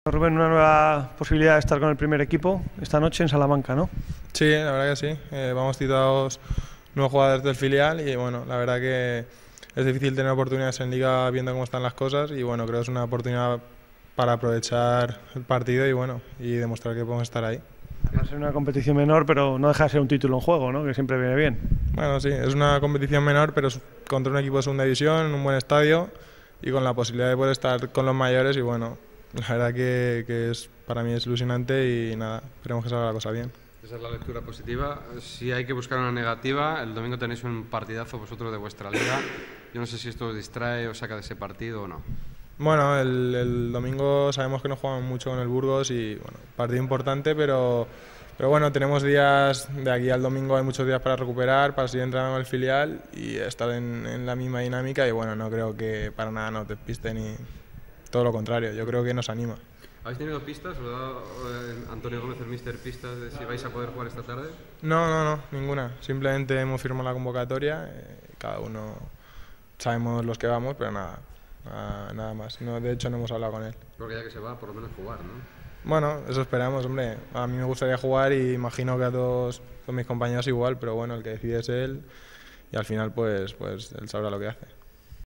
Rubén, una nueva posibilidad de estar con el primer equipo esta noche en Salamanca, ¿no? Sí, la verdad que sí. Vamos citados nuevos jugadores del filial y bueno, la verdad que es difícil tener oportunidades en Liga viendo cómo están las cosas y bueno, creo que es una oportunidad para aprovechar el partido y bueno, y demostrar que podemos estar ahí. Va a ser una competición menor, pero no deja de ser un título en juego, ¿no? Que siempre viene bien. Bueno, sí, es una competición menor, pero es contra un equipo de segunda división, en un buen estadio y con la posibilidad de poder estar con los mayores y bueno, la verdad que para mí es ilusionante y nada, esperemos que salga la cosa bien. Esa es la lectura positiva. Si hay que buscar una negativa, el domingo tenéis un partidazo vosotros de vuestra liga. Yo no sé si esto os distrae o saca de ese partido o no. Bueno, el domingo sabemos que no jugamos mucho con el Burgos y bueno, partido importante, pero bueno, tenemos días, de aquí al domingo hay muchos días para recuperar, para seguir entrenando en el filial y estar en la misma dinámica y bueno, no creo que para nada nos despiste ni todo lo contrario, yo creo que nos anima. ¿Habéis tenido pistas? ¿Os ha dado Antonio Gómez, el míster, pistas de si vais a poder jugar esta tarde? No, ninguna. Simplemente hemos firmado la convocatoria, cada uno sabemos los que vamos, pero nada más. No, de hecho no hemos hablado con él. Porque ya que se va, por lo menos jugar, ¿no? Bueno, eso esperamos, hombre. A mí me gustaría jugar y imagino que a todos mis compañeros igual, pero bueno, el que decide es él y al final pues él sabrá lo que hace.